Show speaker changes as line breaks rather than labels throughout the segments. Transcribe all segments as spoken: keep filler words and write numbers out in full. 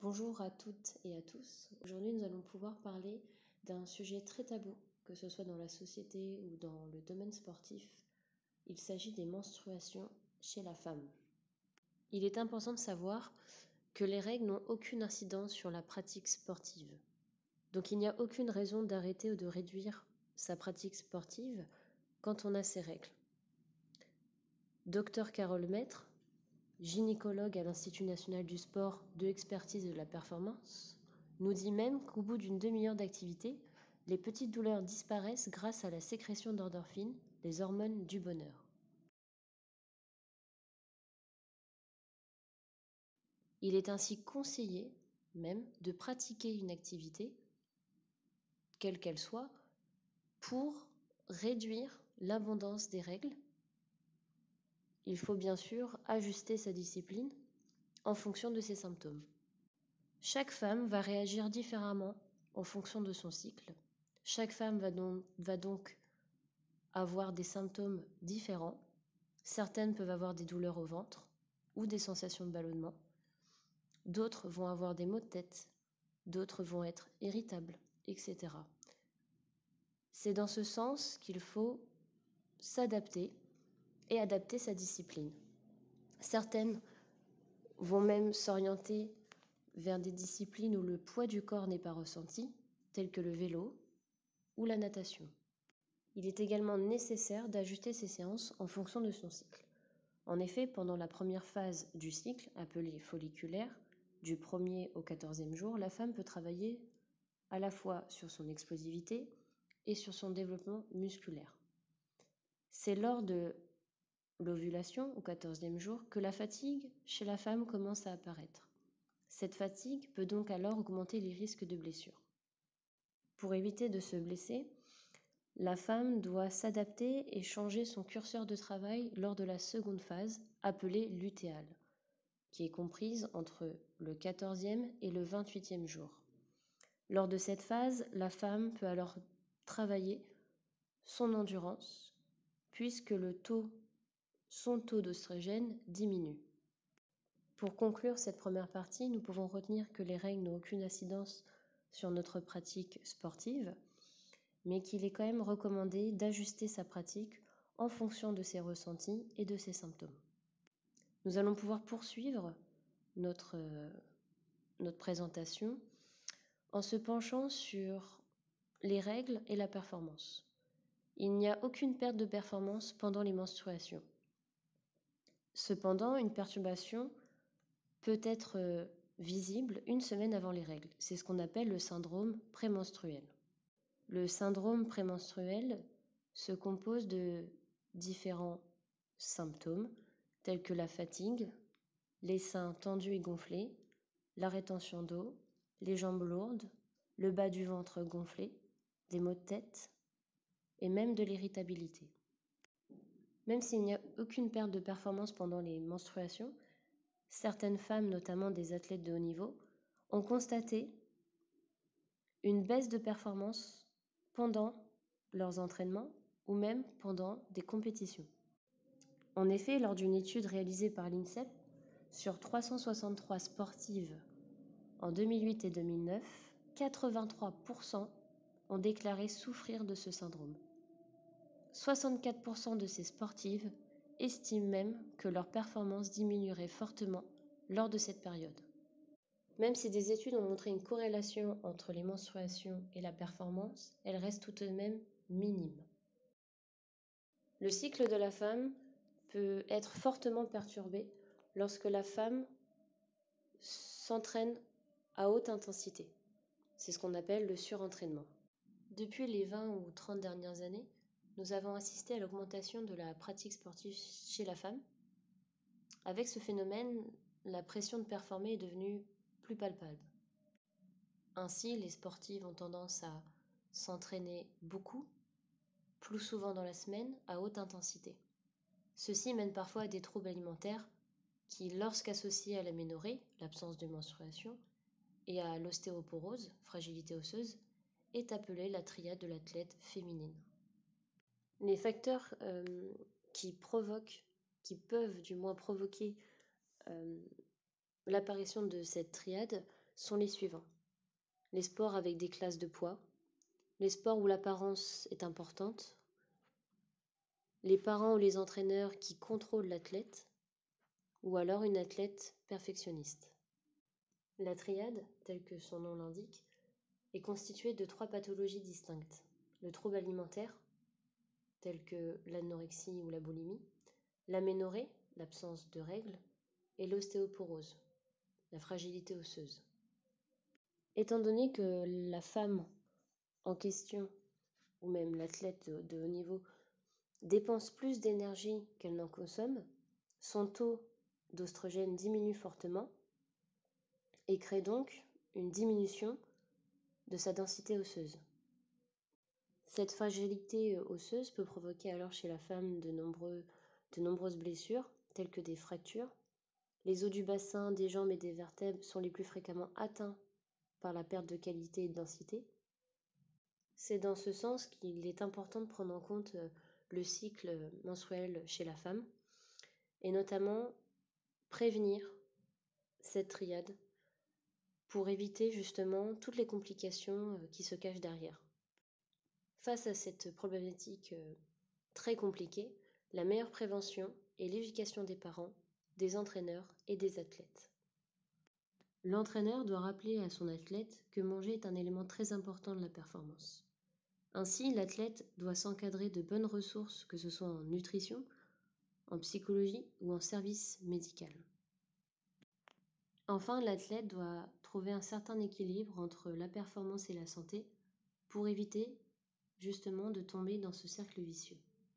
Bonjour à toutes et à tous. Aujourd'hui, nous allons pouvoir parler d'un sujet très tabou, que ce soit dans la société ou dans le domaine sportif. Il s'agit des menstruations chez la femme. Il est important de savoir que les règles n'ont aucune incidence sur la pratique sportive. Donc il n'y a aucune raison d'arrêter ou de réduire sa pratique sportive quand on a ces règles. Docteur Carole Maître, gynécologue à l'Institut national du sport de l'expertise et de la performance, nous dit même qu'au bout d'une demi-heure d'activité, les petites douleurs disparaissent grâce à la sécrétion d'endorphines, les hormones du bonheur. Il est ainsi conseillé même de pratiquer une activité, quelle qu'elle soit, pour réduire l'abondance des règles. Il faut bien sûr ajuster sa discipline en fonction de ses symptômes. Chaque femme va réagir différemment en fonction de son cycle. Chaque femme va donc, va donc avoir des symptômes différents. Certaines peuvent avoir des douleurs au ventre ou des sensations de ballonnement. D'autres vont avoir des maux de tête. D'autres vont être irritables, et cetera. C'est dans ce sens qu'il faut s'adapter et adapter sa discipline. Certaines vont même s'orienter vers des disciplines où le poids du corps n'est pas ressenti, telles que le vélo ou la natation. Il est également nécessaire d'ajuster ses séances en fonction de son cycle. En effet, pendant la première phase du cycle, appelée folliculaire, du premier au quatorzième jour, la femme peut travailler à la fois sur son explosivité et sur son développement musculaire. C'est lors de l'ovulation, au quatorzième jour, que la fatigue chez la femme commence à apparaître. Cette fatigue peut donc alors augmenter les risques de blessures. Pour éviter de se blesser, la femme doit s'adapter et changer son curseur de travail lors de la seconde phase, appelée lutéale, qui est comprise entre le quatorzième et le vingt-huitième jour. Lors de cette phase, la femme peut alors travailler son endurance, puisque le taux, son taux d'œstrogène diminue. Pour conclure cette première partie, nous pouvons retenir que les règles n'ont aucune incidence sur notre pratique sportive, mais qu'il est quand même recommandé d'ajuster sa pratique en fonction de ses ressentis et de ses symptômes. Nous allons pouvoir poursuivre notre, euh, notre présentation en se penchant sur les règles et la performance. Il n'y a aucune perte de performance pendant les menstruations. Cependant, une perturbation peut être euh, visible une semaine avant les règles. C'est ce qu'on appelle le syndrome prémenstruel. Le syndrome prémenstruel se compose de différents symptômes tels que la fatigue, les seins tendus et gonflés, la rétention d'eau, les jambes lourdes, le bas du ventre gonflé, des maux de tête et même de l'irritabilité. Même s'il n'y a aucune perte de performance pendant les menstruations, certaines femmes, notamment des athlètes de haut niveau, ont constaté une baisse de performance pendant leurs entraînements ou même pendant des compétitions. En effet, lors d'une étude réalisée par l'INSEP sur trois cent soixante-trois sportives en deux mille huit et deux mille neuf, quatre-vingt-trois pour cent ont déclaré souffrir de ce syndrome. soixante-quatre pour cent de ces sportives estiment même que leur performance diminuerait fortement lors de cette période. Même si des études ont montré une corrélation entre les menstruations et la performance, elle reste tout de même minime. Le cycle de la femme peut être fortement perturbé lorsque la femme s'entraîne à haute intensité. C'est ce qu'on appelle le surentraînement. Depuis les vingt ou trente dernières années, nous avons assisté à l'augmentation de la pratique sportive chez la femme. Avec ce phénomène, la pression de performer est devenue plus palpable. Ainsi, les sportives ont tendance à s'entraîner beaucoup, plus souvent dans la semaine, à haute intensité. Ceci mène parfois à des troubles alimentaires qui, lorsqu'associés à l'aménorrhée, l'absence de menstruation, et à l'ostéoporose, fragilité osseuse, est appelée la triade de l'athlète féminine. Les facteurs euh, qui provoquent, qui peuvent du moins provoquer euh, l'apparition de cette triade sont les suivants. Les sports avec des classes de poids, les sports où l'apparence est importante, les parents ou les entraîneurs qui contrôlent l'athlète, ou alors une athlète perfectionniste. La triade, telle que son nom l'indique, est constituée de trois pathologies distinctes. Le trouble alimentaire, tel que l'anorexie ou la boulimie, l'aménorrhée, l'absence de règles, et l'ostéoporose, la fragilité osseuse. Étant donné que la femme en question, ou même l'athlète de, de haut niveau, dépense plus d'énergie qu'elle n'en consomme, son taux d'oestrogène diminue fortement et crée donc une diminution de sa densité osseuse. Cette fragilité osseuse peut provoquer alors chez la femme de, nombreux, de nombreuses blessures, telles que des fractures. Les os du bassin, des jambes et des vertèbres sont les plus fréquemment atteints par la perte de qualité et de densité. C'est dans ce sens qu'il est important de prendre en compte le cycle menstruel chez la femme et notamment prévenir cette triade pour éviter justement toutes les complications qui se cachent derrière. Face à cette problématique très compliquée, la meilleure prévention est l'éducation des parents, des entraîneurs et des athlètes. L'entraîneur doit rappeler à son athlète que manger est un élément très important de la performance. Ainsi, l'athlète doit s'encadrer de bonnes ressources, que ce soit en nutrition, en psychologie ou en service médical. Enfin, l'athlète doit trouver un certain équilibre entre la performance et la santé pour éviter justement de tomber dans ce cercle vicieux.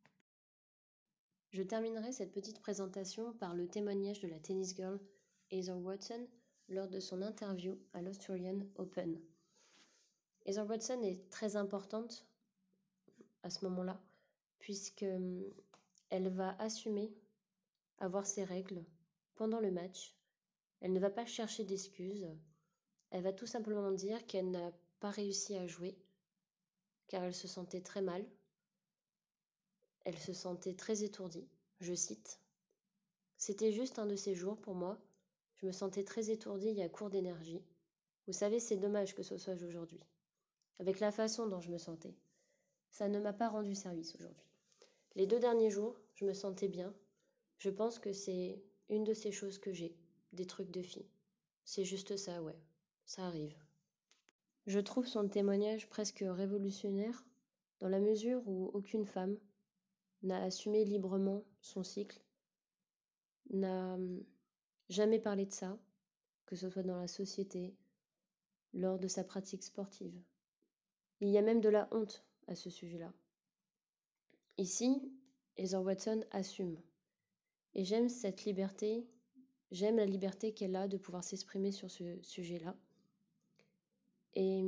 Je terminerai cette petite présentation par le témoignage de la tennis girl Heather Watson lors de son interview à l'Australian Open. Heather Watson est très importante à ce moment-là, puisqu'elle va assumer avoir ses règles pendant le match. Elle ne va pas chercher d'excuses. Elle va tout simplement dire qu'elle n'a pas réussi à jouer, car elle se sentait très mal. Elle se sentait très étourdie, je cite. « C'était juste un de ces jours pour moi. Je me sentais très étourdie et à court d'énergie. Vous savez, c'est dommage que ce soit aujourd'hui. Avec la façon dont je me sentais. Ça ne m'a pas rendu service aujourd'hui. Les deux derniers jours, je me sentais bien. Je pense que c'est une de ces choses que j'ai, des trucs de fille. C'est juste ça, ouais. Ça arrive. » Je trouve son témoignage presque révolutionnaire dans la mesure où aucune femme n'a assumé librement son cycle, n'a jamais parlé de ça, que ce soit dans la société, lors de sa pratique sportive. Il y a même de la honte à ce sujet-là. Ici, Heather Watson assume. Et j'aime cette liberté, j'aime la liberté qu'elle a de pouvoir s'exprimer sur ce sujet-là. Et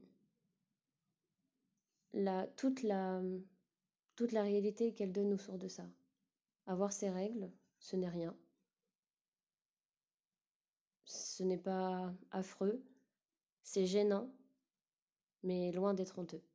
la, toute, la, toute la réalité qu'elle donne autour de ça. Avoir ses règles, ce n'est rien. Ce n'est pas affreux, c'est gênant, mais loin d'être honteux.